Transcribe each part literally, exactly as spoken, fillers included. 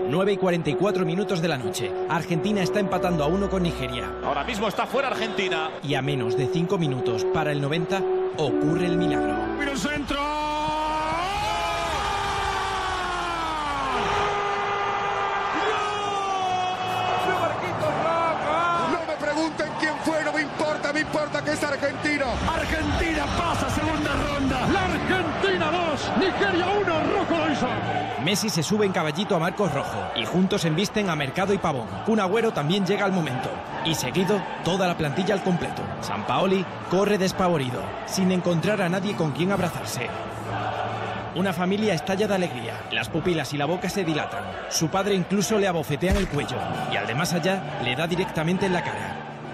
nueve y cuarenta y cuatro minutos de la noche. Argentina está empatando a uno con Nigeria. Ahora mismo está fuera Argentina. Y a menos de cinco minutos para el noventa ocurre el milagro. ¡Mira el centro! No me pregunten quién fue, no me importa, me importa que es Argentina. Argentina pasa a segunda ronda. La Argentina dos, Nigeria uno, Rocco lo hizo. Messi se sube en caballito a Marcos Rojo y juntos embisten a Mercado y Pavón. Kun Agüero también llega al momento. Y seguido, toda la plantilla al completo. Sampaoli corre despavorido, sin encontrar a nadie con quien abrazarse. Una familia estalla de alegría. Las pupilas y la boca se dilatan. Su padre incluso le abofetea en el cuello. Y al de más allá, le da directamente en la cara.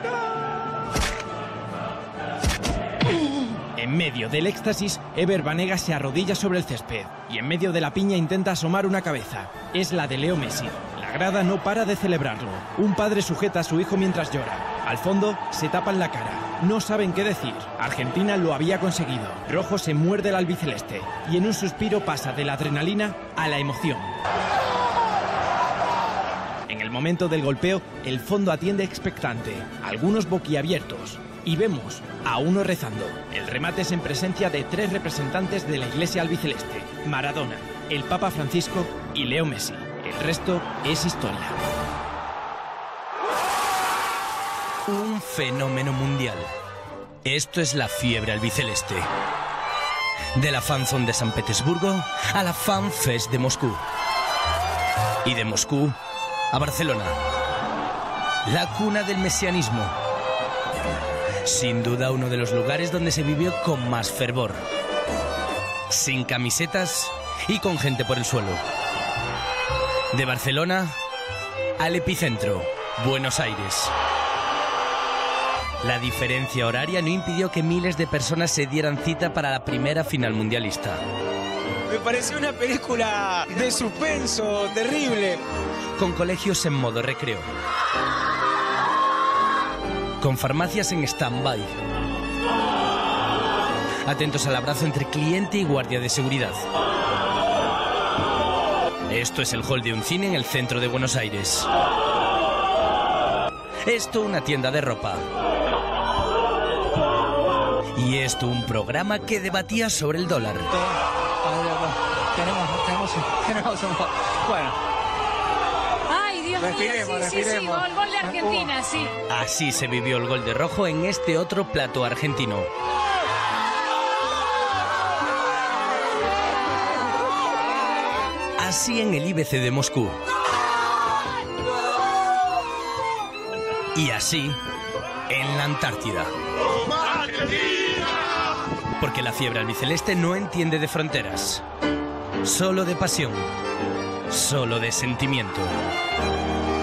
En medio del éxtasis, Ever Banega se arrodilla sobre el césped y en medio de la piña intenta asomar una cabeza. Es la de Leo Messi. La grada no para de celebrarlo. Un padre sujeta a su hijo mientras llora. Al fondo, se tapan la cara. No saben qué decir. Argentina lo había conseguido. Rojo se muerde el albiceleste y en un suspiro pasa de la adrenalina a la emoción. En el momento del golpeo, el fondo atiende expectante, algunos boquiabiertos. Y vemos a uno rezando. El remate es en presencia de tres representantes de la iglesia albiceleste: Maradona, el Papa Francisco y Leo Messi. El resto es historia. Un fenómeno mundial. Esto es la fiebre albiceleste. De la Fanzone de San Petersburgo a la FanFest de Moscú. Y de Moscú a Barcelona. La cuna del mesianismo. Sin duda uno de los lugares donde se vivió con más fervor. Sin camisetas y con gente por el suelo. De Barcelona al epicentro, Buenos Aires. La diferencia horaria no impidió que miles de personas se dieran cita para la primera final mundialista. Me pareció una película de suspenso terrible. Con colegios en modo recreo. Con farmacias en stand-by. Atentos al abrazo entre cliente y guardia de seguridad. Esto es el hall de un cine en el centro de Buenos Aires. Esto una tienda de ropa. Y esto un programa que debatía sobre el dólar. Tenemos, tenemos, tenemos un... Bueno. Ay, Dios mío, Respiremos, sí, sí, sí, respiremos. gol, gol de Argentina, sí. Así se vivió el gol de Rojo en este otro plato argentino. Así en el I B C de Moscú. Y así en la Antártida. Porque la fiebre albiceleste no entiende de fronteras. Solo de pasión. Solo de sentimiento.